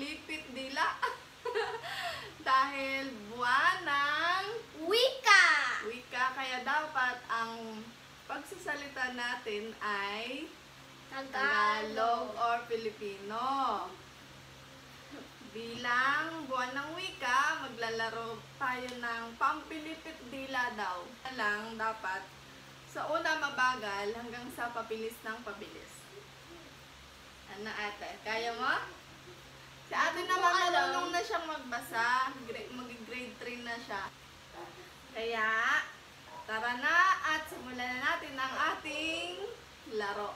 pampilipit dila. Dahil buwan ng Wika! Wika, kaya dapat ang pagsasalita natin ay Tagalog or Filipino. Bilang buwan ng wika, maglalaro tayo ng pampilipit dila daw. Lang dapat sa una mabagal hanggang sa pabilis ng pabilis. Ano ate? Kaya mo? Si ate naman marunong na siyang magbasa. Mag-grade 3 na siya. Kaya, tara na at simulan na natin ang ating laro.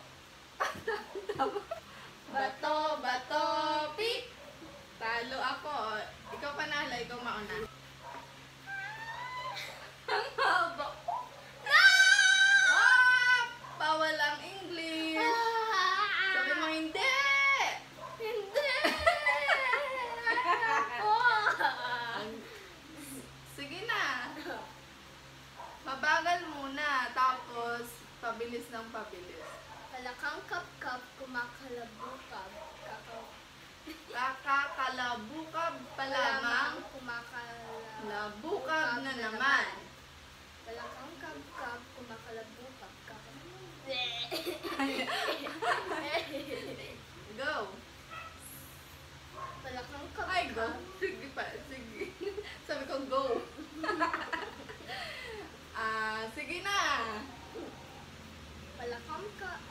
Bato, bato, pick! Talo ako. Ikaw panalo, ikaw mauna. Ang haba. Ah! Bawal ang English. Sabi mo hindi. Hindi! Sige na. Mabagal muna, tapos pabilis ng pabilis. Palakang kap-kap, kumakalabukab, Kakakalabukab pa lamang, labukab na naman. Palakang kap-kap, kumakalabukab, Go! Palakang Ay, go! kap-kap. Sige pa, sige. Sabi ko, go! Sige na! Palakang kap...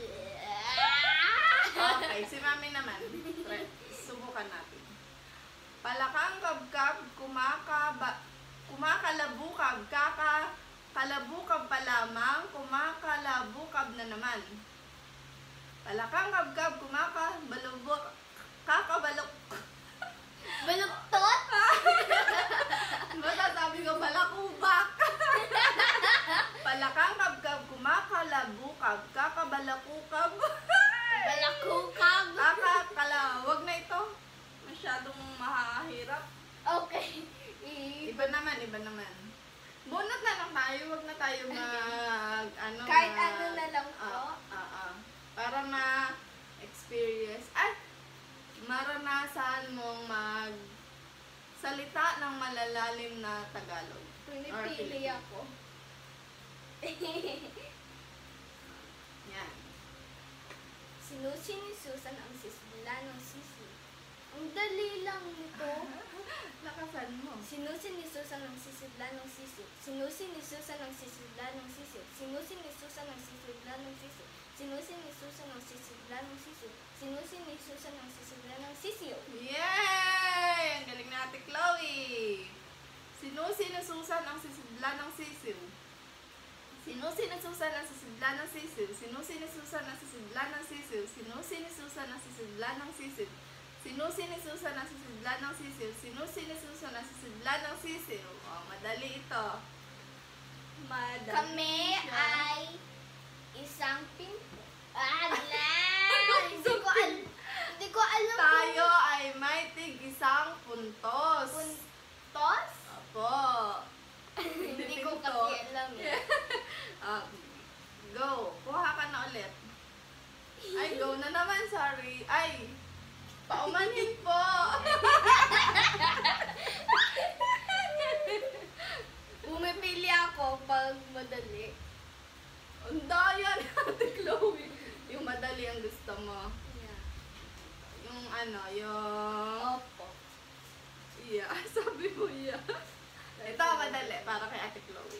Okay, si mami naman. Subukan natin. Palakang kabkab, kumakalabukab, kakakalabukab pa lamang, kumakalabukab na naman. Palakang kabkab, kakabalok. Baluktot? Masasabi ko, balakubak. Palakang kabkab, kumakalabukab, kakabalakukab. Balakukab? Wag na ito. Masyadong mahahirap. Okay. Iba naman. Bunot na lang tayo, wag na tayo Kahit ano na lang po. Para ma-experience. Maranasan mong salita ng malalalim na Tagalog. Pinipili ako. Yan. Sinusi ni Susan ang sisbila ng sisi. Ang dali lang nito. Lakasan mo. Sinusi ni Susan ang sisibla ng sisi. Sinusi ni Susan ang sisibla ng sisi. Sinusi ni Susan ang sisibla ng sisi. Sinusi ni Susan ang sisibla ng sisi. Sinusi ni Susan ang sisibla ng sisiyo. Yay! Ang galing natin, Chloe! Sinusi ni Susan ang sisibla ng sisiw. Sinusi ni Susan ang sisibla ng sisiw. Sinusi ni Susan ang sisibla ng sisiw. Sinusi ni Susan ang sisibla ng sisiw. Sinusi ni Susan ang sisibla ng sisiw. Sinusi ni Susan ang sisibla ng sisiw. Oh, madali ito. Madali. Kami ay isang pinto. Hindi ko alam. Tayo ay may tig-isang puntos. Puntos? Opo. Hindi ko kasi alam eh. Go. Kuha ka na ulit. Ay, go na naman. Sorry. Ay, paumanhin po. Pumipili ako pag madali. Ang daya ni Ate Chloe. Yung madali ang gusto mo. Yeah. Yung... Opo. Yeah. Sabi mo yeah. Ito, madali. Para kay Ate Chloe.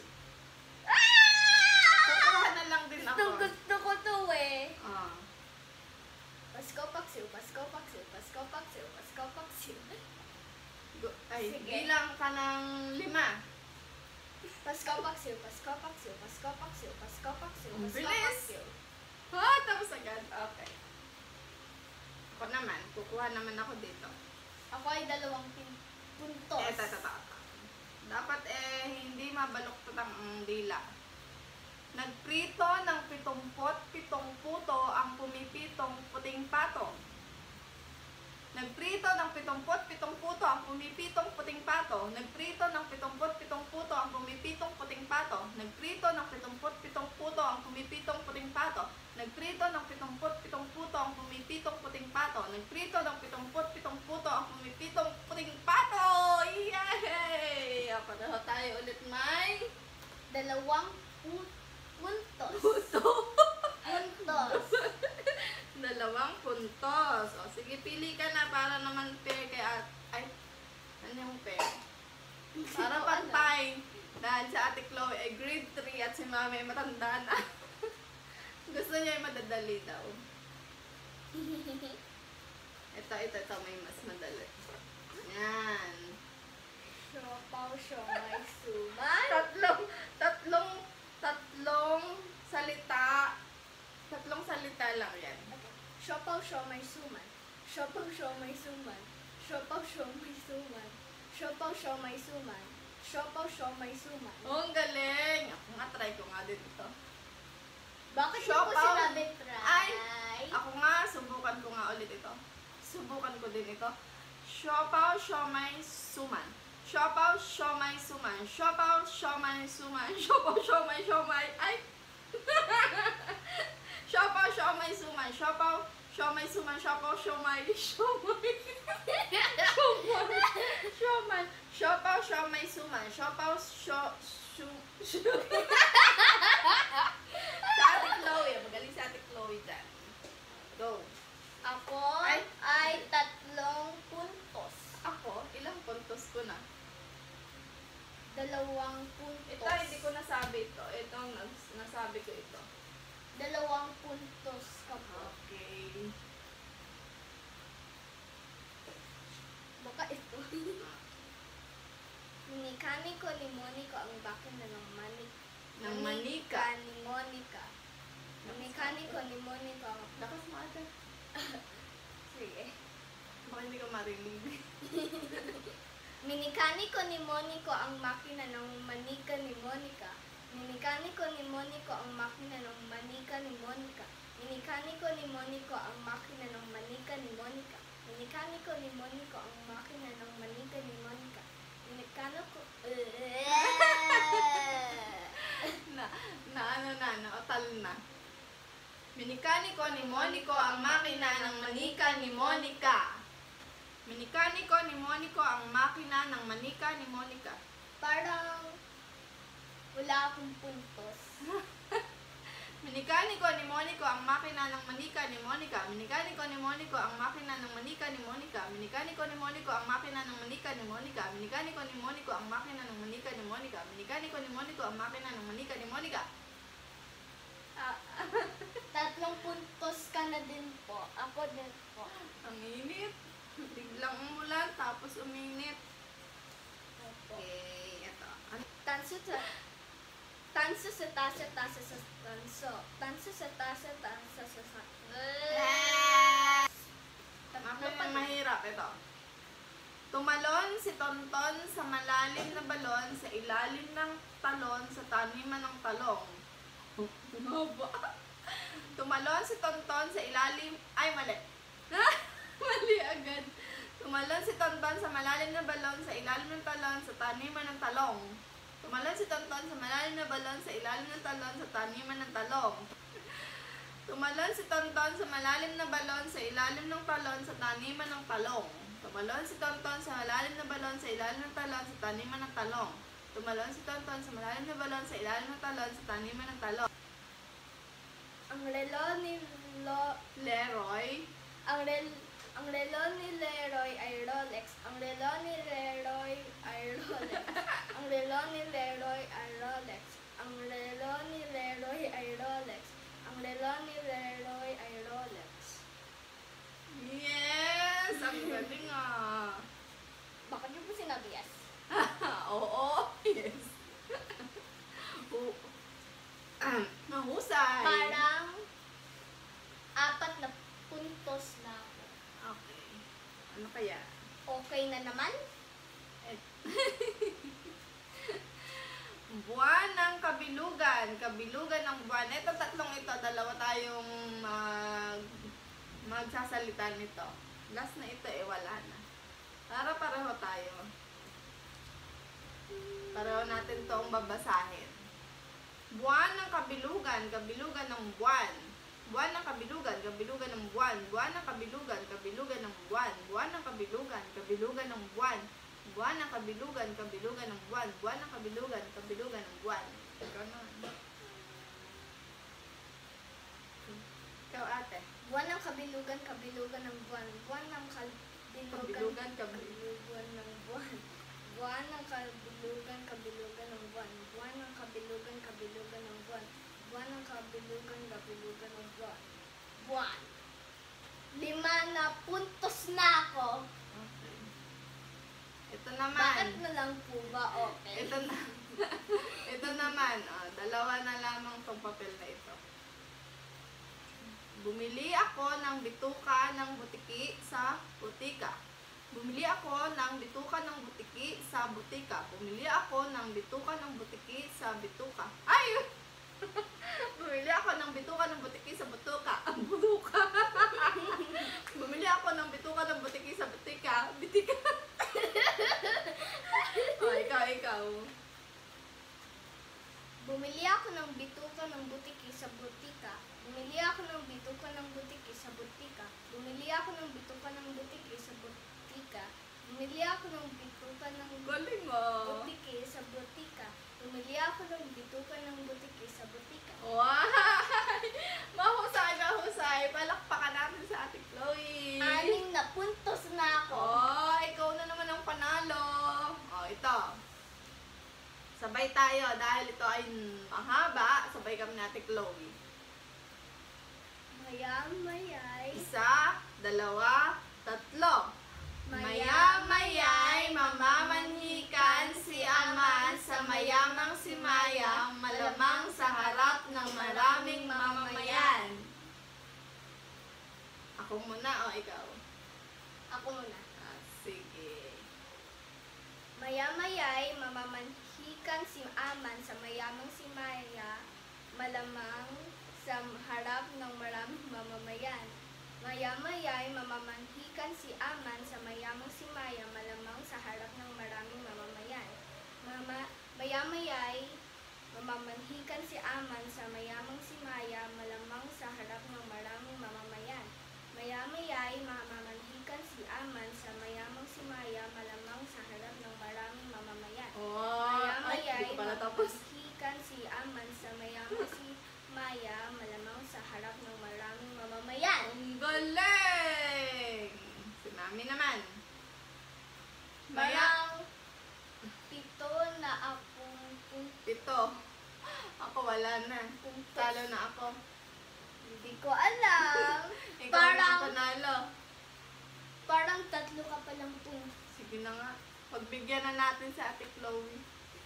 Kukuha na lang din ako. Gusto ko to eh. Pasko, Paksiw, Pasko, Paksiw, Pasko, Paksiw, Pasko, Paksiw. Ay, Sige. bilang ka ng 5. Pasko, Paksiw, Pasko, Paksiw, Pasko, Paksiw, Pasko, Paksiw, Ang Pasko, bilis. Paksiw. Tapos agad. Okay. Ako naman, kukuha naman ako dito. Ako ay 2 puntos. Ito. Dapat hindi mabaluktot ang dila. Nagprito ng 77 puto ang pumipitong puting pato. Nagprito ng 77 puto ang pumipitong puting pato. Nagprito ng 77 puto ang pumipitong puting pato. Nagprito ng 77 puto ang pumipitong puting pato. Nagprito ng 77 puto ang pumipitong puting pato. Nagprito ng 77 puto ang Dahil si Ate Chloe ay grade 3 at si Mami ay matanda na. Gusto niya ay madadali daw. Ito, may mas madali. Yan. Siopaw, siomay, suman. Tatlong salita lang yan. Siopaw, siomay, suman. Siopaw, siomay, suman. Siopaw, siomay, suman. Siopaw, siomay, suman. Siopaw, siomay, suman. Oh, ang galing! Ako nga, try ko nga din ito. Bakit mo po Siopaw. sinabi try? Ay! Ako nga, subukan ko nga ulit ito. Subukan ko din ito. Siopaw, siomay, suman. Siopaw, siomay, suman. Siopaw, siomay, suman. Siopaw, siomay, siomay. Ay! Siopaw, siomay, suman. Siopaw, siomay, suman. Siopaw, siomay, siomay. Siomay. Siopaw, siomay, suman. Siopaw, Sa Ate Chloe. Magaling sa Ate Chloe dyan. Go. Ako Ay. ay 3 puntos. Ako, ilang puntos ko na? 2 puntos. Ito, hindi ko nasabi ito. Ito, nasabi ko ito. 2 puntos ka po. Okay. Baka ito. Minikani ko ni Monica ang bakina ng manik. Ng manika. Ni Monica. Minikani ko ni Monica ang... Lakas mo ate. Sige. Baka hindi ko marinig. Minikani ko ni Monica ang makina ng manika ni Monica. Minikani ko ni Monica ang makina ng manika ni Monica. Minikani ko ni Monica ang makina ng manika ni Monica. Minikani ko ni Monica ang makina ng manika ni Monica. Minikano ko... Naotal na. Minikani ko ni Monico ang makina ng manika ni Monica. Minikani ko ni Monico ang makina ng manika ni Monica. Parang wala akong puntos. Minikani ko ni Monico ang makina ng manika ni Monica. Minikani ko ni Monico ang makina ng manika ni Monica. Minikani ko ni Monico ang makina ng manika ni Monica. Minikani ko ni Monico ang makina ng manika ni Monica. Minikani ko ni Monico ang makina ng manika ni Monica. 3 puntos ka na din po. Ako din po. Ang init. Biglang umulan tapos uminit. Opo. Okay, ito. Tanso sa tasa, tasa sa tanso. Tanso sa tasa, tanso sa Ako yung mahirap. Ito. Tumalon si Tonton sa malalim na balon sa ilalim ng talon sa taniman ng talong. Tumalon si Tonton sa ilalim... Ay, mali. Mali agad. Tumalon si Tonton sa malalim na balon sa ilalim ng talon sa taniman ng talong. Tumalon si Tonton sa malalim na balon sa ilalim ng talon sa taniman ng talong. Tumalon si Tonton sa malalim na balon sa ilalim ng talon sa taniman ng talong. Tumalon si Tonton sa malalim na balon sa ilalim ng talon sa taniman ng talong. Tumalon si Tonton sa malalim na balon sa ilalim ng talon sa taniman ng talong. Ang relo ni Leroy. Ang relo ni Leroy ay Rolex. Ang relo ni Leroy ay Rolex. Ang relo ni Leroy ay Rolex. Ang relo ni Leroy ay Rolex. Ang relo ni Leroy ay Rolex. Yes! Ang galing ah. Bakit niyo po sinabi yes? Oo. Yes. Mahusay. Parang 4 na puntos na ako. Okay. Ano kaya? Okay na naman? Buwan ng kabilugan. Kabilugan ng buwan. Ito, tatlong ito. Dalawa tayong magsasalita nito. Last na ito, wala na. Para pareho tayo. Pareho natin itong babasahin. Buwan ng kabilugan. Kabilugan ng buwan. Buwan ng kabilugan. Kabilugan ng buwan. Buwan ng kabilugan. Kabilugan ng buwan. Buwan ng kabilugan. Kabilugan ng buwan. Buwan ng kabilugan, kabilugan ng buwan. Buwan ng kabilugan, kabilugan ng buwan. Ganon. Ikaw ate. Buwan ng kabilugan, kabilugan ng buwan. Buwan ng kabilugan, Kabilugan, kabilugan ng buwan. Buwan ng kabilugan, kabilugan ng buwan. Buwan ng kabilugan, kabilugan ng buwan. Buwan ng kabilugan, kabilugan ng buwan. Buwan. 5 na puntos na ako. Okay. Ito naman. Bakit na lang po ba okay? Ito na. Ito naman. 2 na lamang tong papel na ito. Bumili ako ng bituka ng butiki sa butika. Bumili ako ng bituka ng butiki sa butika. Bumili ako ng bituka ng butiki sa bituka. Ay! Bumili ako ng bituka ng butiki sa butuka. Ang butuka. Bumili ako ng bituka ng butiki sa butika. Bitika. Ikaw. Bumili ako ng bituka ng butiki sa butika. Bumili ako ng bituka ng butiki sa butika. Bumili ako ng bituka ng butiki sa butika. Bumili ako ng bituka ng Galing mo. butiki sa butika. Bumili ako ng bituka ng butiki sa butika. Wow! Mahusay, mahusay. Palakpakan natin sa Ate Chloe. 6 na puntos na ako. Oh, ikaw na naman ang panalo. Oh, ito. Sabay tayo dahil ito ay mahaba. Sabay kami ni Ate Chloe. Maya-mayay. 1, 2, 3. Maya-mayay, mamamanhikan si Ama sa mayamang si Maya, malamang sa harap ng maraming mamamayan. Ako muna o ikaw? Ako muna. Sige. Maya-mayay, mamamanhikan si Aman sa mayamang si Maya, malamang sa harap ng maraming mamamayan. Maya-mayay, mamamanhikan si Aman sa mayamang si Maya, malamang sa harap ng maraming mamamayan. Maya-mayay, mamamanhikan si Aman sa mayamang si Maya, malamang sa harap ng maraming mamamayan. Maya-mayay, mamamanhikan si Aman sa mayamang si Maya, malamang sa harap ng maraming mamamayan. Maya-mayay, mamamanhikan si Aman sa mayamang si Maya, malamang sa harap ng maraming mamamayan. Ang galing! Si Mami naman. Parang 7 na akong Ito. Ako wala na. puntos. Talo na ako. Hindi ko alam. Ikaw Parang- na ang panalo. Parang 3 ka palang puntos. Sige na nga. Pagbigyan na natin sa Ate Chloe.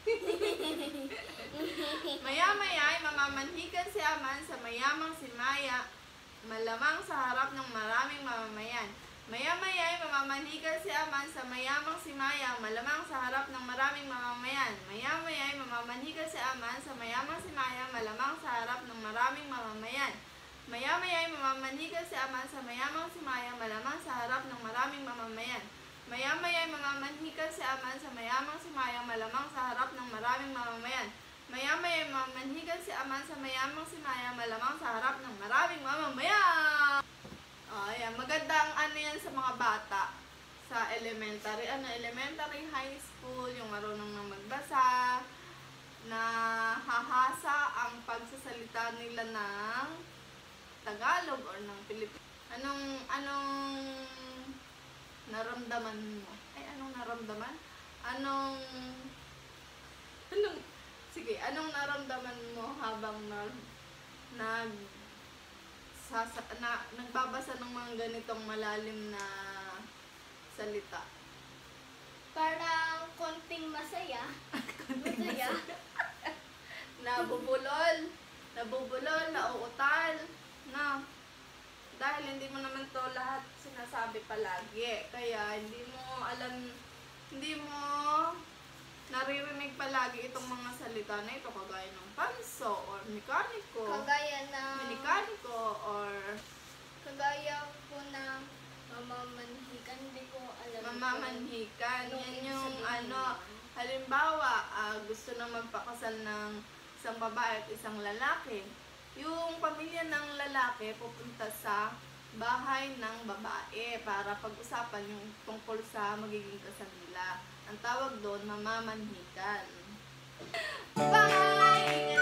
Maya-mayay, mamamanhikan si Aman sa mayamang si Maya, malamang sa harap ng maraming mamamayan. Maya-mayay, mamamanhikan si Aman sa mayamang si Maya, malamang sa harap ng maraming mamamayan. Maya-mayay, mamamanhikan si Aman sa mayamang si Maya, malamang sa harap ng maraming mamamayan. Maya-mayay, mamamanhikan si Aman sa mayamang si Maya, malamang sa harap ng maraming mamamayan. Maya-mayay, mamamanhikan si Aman sa mayamang si Maya, malamang sa harap ng maraming mamamayan. Maya-mayay, mamamanhikan si Aman sa mayamang si Maya, malamang sa harap ng maraming mamamayan. Ayan, magandang yan sa mga bata sa elementary, elementary, high school, yung marunong na magbasa, na hahasa ang pagsasalita nila ng Tagalog or ng Pilipino. Anong naramdaman mo? Anong naramdaman? Anong naramdaman mo habang nagbabasa ng mga ganitong malalim na salita? Parang konting masaya. Masaya. Nabubulol, nauutal, na dahil hindi mo naman to lahat sinasabi palagi, kaya hindi mo naririnig palagi itong mga salita na ito, kagaya ng panso or mekaniko, or Kagaya po na mamamanhikan, hindi ko alam. mamamanhikan. Anong Yan ibig yung sabihin nun? halimbawa, gusto na magpakasal ng isang babae at isang lalaki. Yung pamilya ng lalaki pupunta sa bahay ng babae para pag-usapan yung tungkol sa magiging kasal nila. Ang tawag doon, mamamanhikan. Bye!